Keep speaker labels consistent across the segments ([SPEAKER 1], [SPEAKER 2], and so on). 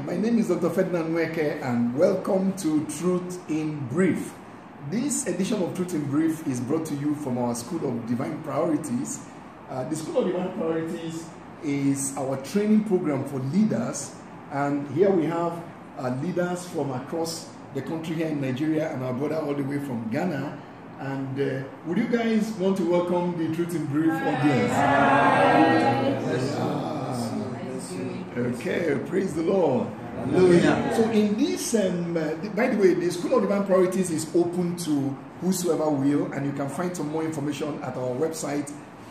[SPEAKER 1] my name is Dr. Ferdinand Nweke and welcome to Truth in Brief. This edition of Truth in Brief is brought to you from our School of Divine Priorities. The School of Divine Priorities is our training program for leaders, and here we have leaders from across the country here in Nigeria and our brother all the way from Ghana. And would you guys want to welcome the Truth in Brief audience? Okay, praise the Lord. Hallelujah. So in this, by the way, the School of Divine Priorities is open to whosoever will, and you can find some more information at our website,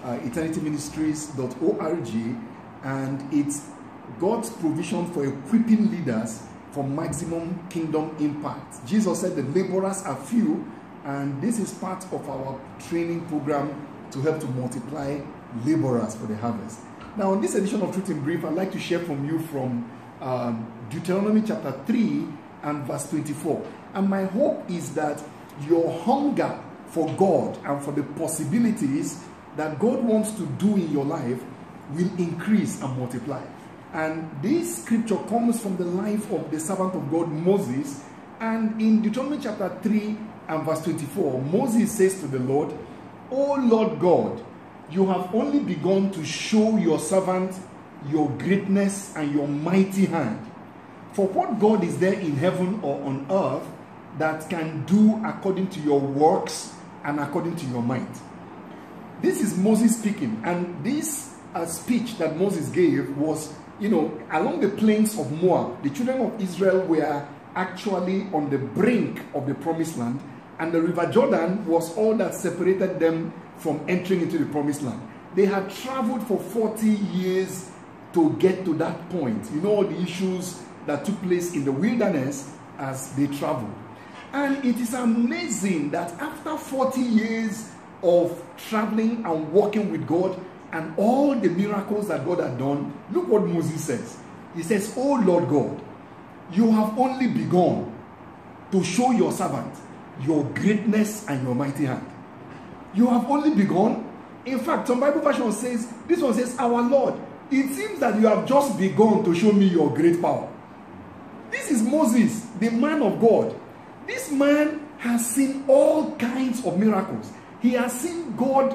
[SPEAKER 1] eternityministries.org, and it's God's provision for equipping leaders for maximum kingdom impact. Jesus said the laborers are few, and this is part of our training program to help to multiply laborers for the harvest. Now, in this edition of Truth in Brief, I'd like to share from you from Deuteronomy chapter 3 and verse 24. And my hope is that your hunger for God and for the possibilities that God wants to do in your life will increase and multiply. And this scripture comes from the life of the servant of God, Moses. And in Deuteronomy chapter 3 and verse 24, Moses says to the Lord, "O Lord God, you have only begun to show your servant your greatness and your mighty hand. For what God is there in heaven or on earth that can do according to your works and according to your might?" This is Moses speaking, and this speech that Moses gave was, along the plains of Moab. The children of Israel were actually on the brink of the promised land, and the river Jordan was all that separated them from entering into the promised land. They had traveled for 40 years to get to that point. All the issues that took place in the wilderness as they traveled. And it is amazing that after 40 years of traveling and walking with God and all the miracles that God had done, look what Moses says. He says, "Oh Lord God, you have only begun to show your servant your greatness and your mighty hand." You have only begun. In fact, some Bible version says, this one says, "Our Lord, it seems that you have just begun to show me your great power." This is Moses, the man of God. This man has seen all kinds of miracles. He has seen God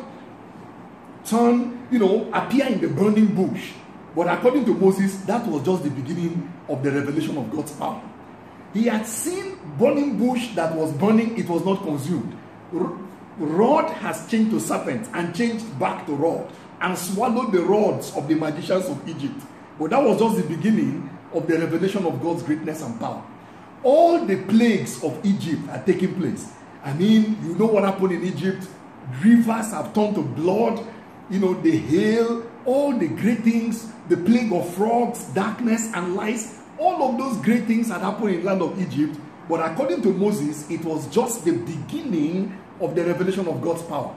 [SPEAKER 1] appear in the burning bush. But according to Moses, that was just the beginning of the revelation of God's power. He had seen burning bush that was burning, it was not consumed. Rod has changed to serpent and changed back to rod and swallowed the rods of the magicians of Egypt. But that was just the beginning of the revelation of God's greatness and power. All the plagues of Egypt are taking place. You know what happened in Egypt. Rivers have turned to blood. The hail, all the great things, the plague of frogs, darkness and lice. All of those great things had happened in the land of Egypt. But according to Moses, it was just the beginning of the revelation of God's power.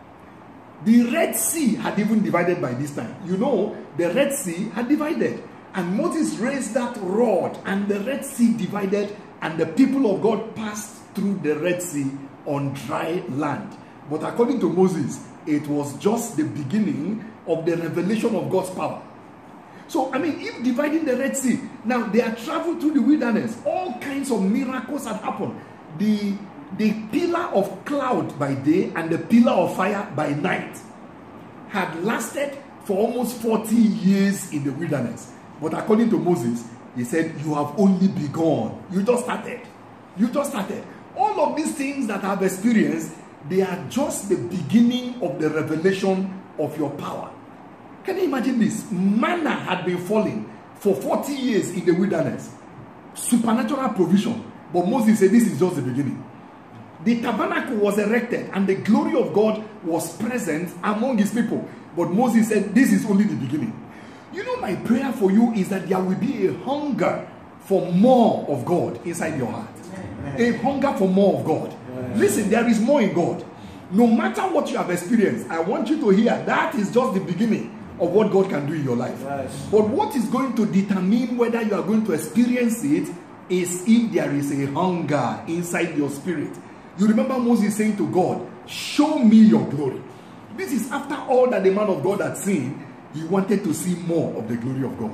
[SPEAKER 1] The Red Sea had even divided by this time. The Red Sea had divided. And Moses raised that rod, and the Red Sea divided, and the people of God passed through the Red Sea on dry land. But according to Moses, it was just the beginning of the revelation of God's power. So, if dividing the Red Sea, now they had traveled through the wilderness, all kinds of miracles had happened. The pillar of cloud by day and the pillar of fire by night had lasted for almost 40 years in the wilderness. But according to Moses, he said, "You have only begun. You just started. You just started." All of these things that I've experienced, they are just the beginning of the revelation of your power. Can you imagine this? Manna had been falling for 40 years in the wilderness. Supernatural provision. But Moses said, this is just the beginning. The tabernacle was erected and the glory of God was present among his people. But Moses said, this is only the beginning. My prayer for you is that there will be a hunger for more of God inside your heart. A hunger for more of God. Listen, there is more in God. No matter what you have experienced, I want you to hear that is just the beginning of what God can do in your life. But what is going to determine whether you are going to experience it is if there is a hunger inside your spirit. You remember Moses saying to God, "Show me your glory." This is after all that the man of God had seen. He wanted to see more of the glory of God.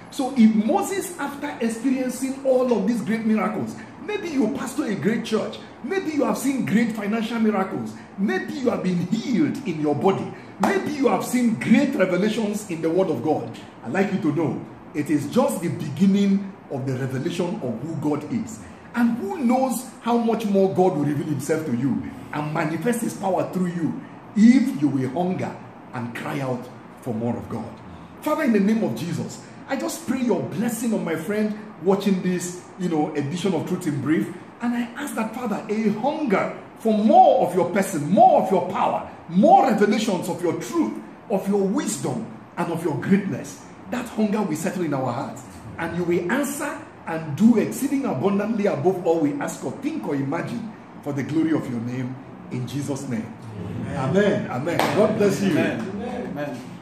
[SPEAKER 1] So if Moses, after experiencing all of these great miracles, maybe you pastor a great church, maybe you have seen great financial miracles, maybe you have been healed in your body, maybe you have seen great revelations in the Word of God, I'd like you to know it is just the beginning of the revelation of who God is. And who knows how much more God will reveal himself to you and manifest his power through you if you will hunger and cry out for more of God. Father, in the name of Jesus, I just pray your blessing on my friend watching this, edition of Truth in Brief. And I ask that, Father, a hunger for more of your person, more of your power, more revelations of your truth, of your wisdom, and of your greatness. That hunger will settle in our hearts. And you will answer and do exceeding abundantly above all we ask or think or imagine for the glory of your name. In Jesus' name. Amen. Amen. God bless you.
[SPEAKER 2] Amen. Amen.